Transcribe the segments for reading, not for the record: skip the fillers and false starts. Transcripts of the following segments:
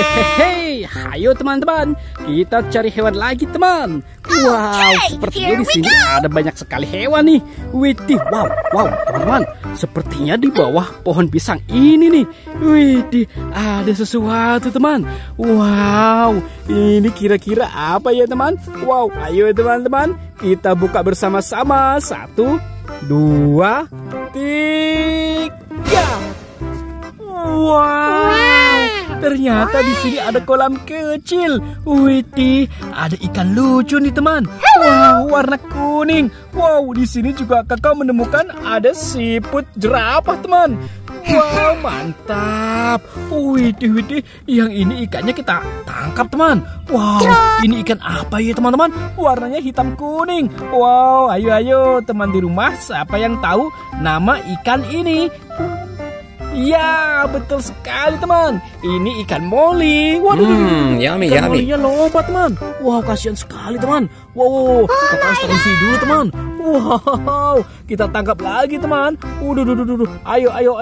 Hehehe, ayo teman-teman, kita cari hewan lagi teman. Wow, sepertinya di sini ada banyak sekali hewan nih. Widih, wow, teman-teman, sepertinya di bawah pohon pisang ini nih. Widih, ada sesuatu teman. Wow, ini kira-kira apa ya teman? Wow, ayo teman-teman, kita buka bersama-sama. 1, 2, 3. Wow, ternyata di sini ada kolam kecil. Widih, ada ikan lucu nih teman. Wow, warna kuning. Wow, di sini juga kakak menemukan ada siput jerapah teman. Wow, mantap. Widih, yang ini ikannya kita tangkap teman. Wow, ini ikan apa ya teman-teman? Warnanya hitam kuning. Wow, ayo teman di rumah, siapa yang tahu nama ikan ini? Ya, betul sekali teman. Ini ikan moli. Waduh, yummy. Molinya lompat teman. Wow, kasihan sekali teman. Wow, kita harus terisi dulu teman. Wow, kita tangkap lagi teman. Ayo.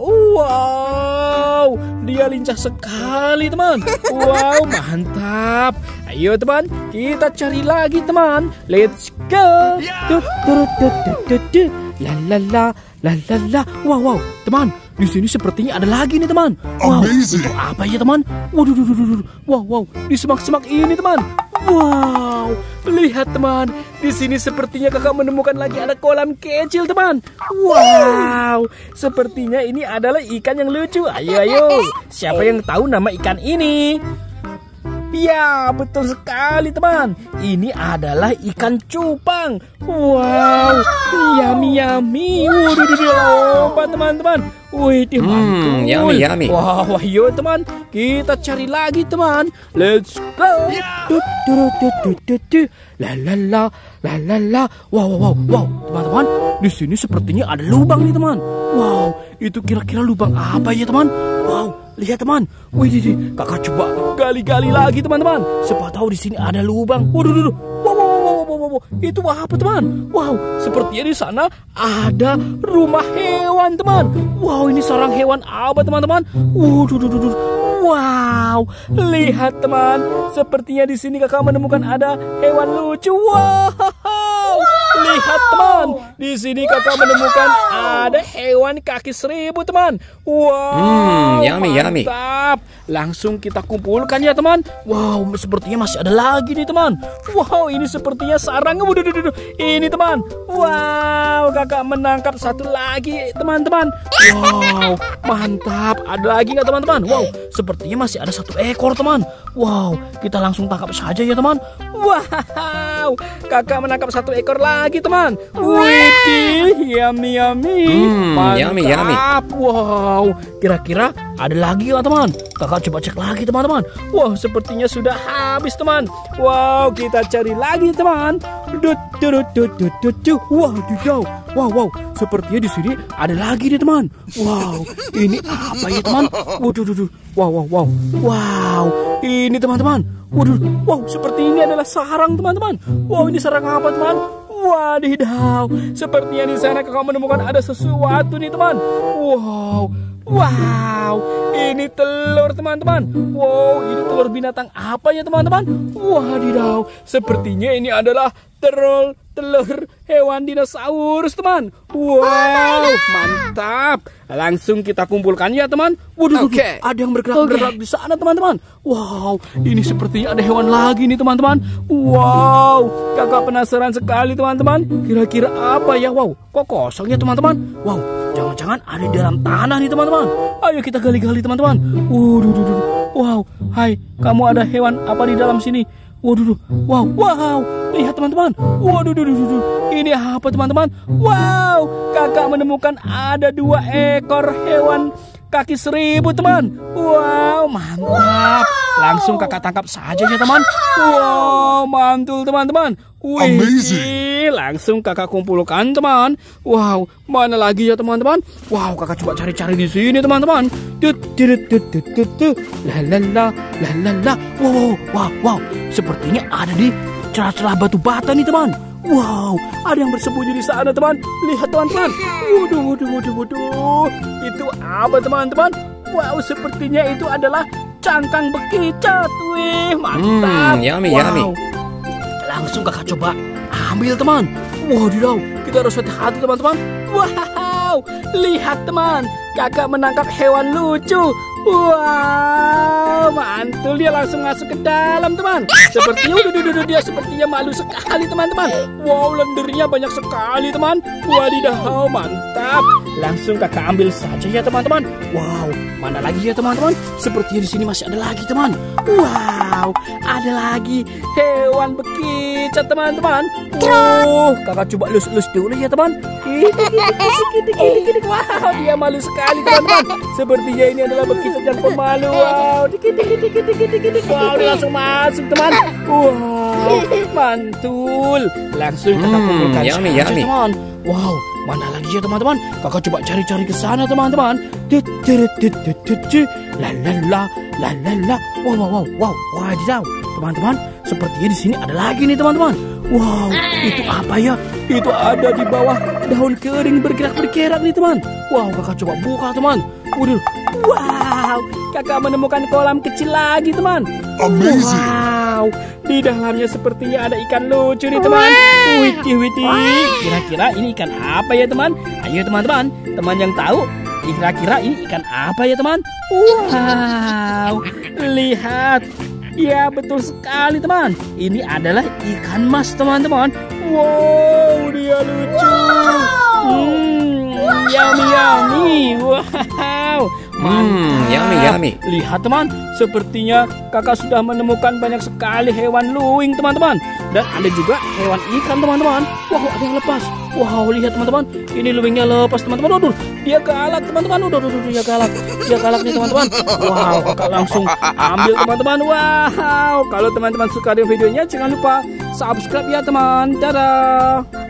Wow, dia lincah sekali teman. Wow, mantap. Ayo teman, kita cari lagi teman. Let's go. La. Wow, teman. Di sini sepertinya ada lagi nih teman. Wow, itu apa ya teman? Waduh. Wow, di semak-semak ini teman. Wow, lihat teman. Di sini sepertinya kakak menemukan lagi ada kolam kecil teman. Wow, sepertinya ini adalah ikan yang lucu. Ayo. Siapa yang tahu nama ikan ini? Ya, betul sekali teman. Ini adalah ikan cupang. Wow, yummy. Lompat teman-teman. Widih, mantul. Yummy. Wow, ayo teman, kita cari lagi teman. Let's go. La. Wow, teman-teman. Di sini sepertinya ada lubang nih teman. Wow, itu kira-kira lubang apa ya teman? Wow, lihat teman. Widih, kakak coba gali-gali lagi teman-teman. Siapa tahu di sini ada lubang. Waduh. Wow, itu apa teman? Wow, sepertinya di sana ada rumah hewan teman. Wow, ini sarang hewan apa teman-teman? Waduh. Wow, lihat teman. Sepertinya di sini kakak menemukan ada hewan lucu. Wow, lihat teman. Di sini kakak menemukan ada hewan kaki 1000 teman. Wow, yummy. Mantap. Langsung kita kumpulkan ya teman. Wow, sepertinya masih ada lagi nih teman. Wow, ini sepertinya sarang. Waduh. Ini teman. Wow, kakak menangkap satu lagi teman-teman. Wow, mantap. Ada lagi nggak teman-teman? Wow, sepertinya masih ada 1 ekor teman. Wow, kita langsung tangkap saja ya teman. Wow, kakak menangkap 1 ekor lagi teman. Widih, yummy. Mantap. Yummy. Wow, kira-kira ada lagi nggak teman? Kakak coba cek lagi teman-teman. Wow, sepertinya sudah habis teman. Wow, kita cari lagi teman. Wow, sepertinya di sini ada lagi nih teman. Wow, ini apa ya teman? Waduh. Wow, ini teman-teman. Waduh, wow, seperti ini adalah sarang teman-teman. Wow, ini sarang apa teman? Wadidaw, sepertinya di sana kakak menemukan ada sesuatu nih teman. Wow, ini telur teman-teman. Wow, ini telur binatang apa ya teman-teman? Wadidaw, sepertinya ini adalah telur hewan dinosaurus teman. Wow, mantap. Langsung kita kumpulkan ya teman. Waduh, ada yang bergerak di sana teman-teman. Wow, ini sepertinya ada hewan lagi nih teman-teman. Wow, kakak penasaran sekali teman-teman. Kira-kira apa ya? Wow, kok kosong ya teman-teman? Wow, jangan-jangan ada di dalam tanah nih teman-teman. Ayo kita gali-gali teman-teman. Wow, hai, kamu ada hewan apa di dalam sini? Waduh, wow, lihat teman-teman. Waduh, ini apa teman-teman? Wow, kakak menemukan ada 2 ekor hewan kaki 1000 teman. Wow, mantap. Langsung kakak tangkap saja ya teman. Wow, mantul teman-teman. Wih, langsung kakak kumpulkan teman. Wow, mana lagi ya teman-teman? Wow, kakak coba cari-cari di sini teman-teman. La. Wow, sepertinya ada di celah-celah batu bata nih teman. Wow, ada yang bersembunyi di sana teman. Lihat teman-teman. Waduh. Itu apa teman-teman? Wow, sepertinya itu adalah cangkang bekicot. Wih, mantap. Yummy, wow. yummy. Langsung kakak coba ambil teman. Wadidaw, kita harus hati-hati teman-teman. Wow, lihat teman, kakak menangkap hewan lucu. Wow, mantul, dia langsung masuk ke dalam teman. Sepertinya dia sepertinya malu sekali teman-teman. Wow, lendirnya banyak sekali teman. Wadidaw, mantap. Langsung kakak ambil saja ya teman-teman. Wow, mana lagi ya teman-teman? Sepertinya di sini masih ada lagi teman. Wow, ada lagi hewan bekicot teman-teman. Kakak coba lus-lus dulu ya teman. Wow, dia malu sekali teman-teman. Sepertinya ini adalah bekicot yang pemalu. Wow, wow, dia langsung masuk teman. Wow, mantul. Langsung kakak kumpulkan saja teman. Wow, mana lagi ya teman-teman? Kakak coba cari-cari ke sana teman-teman. La. Wow. Wadidaw, teman-teman. Sepertinya di sini ada lagi nih teman-teman. Wow, itu apa ya? Itu ada di bawah daun kering bergerak-bergerak nih teman. Wow, kakak coba buka teman. Waduh, wow, kakak menemukan kolam kecil lagi teman. Amazing. Wow, di dalamnya sepertinya ada ikan lucu nih teman. Witih. Kira-kira ini ikan apa ya teman? Ayo teman-teman, teman yang tahu, kira-kira ini ikan apa ya teman? Wow, lihat. Ya betul sekali teman. Ini adalah ikan mas teman-teman. Wow, dia lucu. Yummy. Wow, mantap. Yummy. Lihat teman, sepertinya kakak sudah menemukan banyak sekali hewan luwing teman-teman. Dan ada juga hewan ikan teman-teman. Wow, ada yang lepas. Wow, lihat teman-teman, ini luwingnya lepas teman-teman. Waduh, dia galak teman-teman. Dia galak nih teman-teman. Wow, kakak langsung ambil teman-teman. Wow, kalau teman-teman suka dengan videonya jangan lupa subscribe ya teman. Dadah.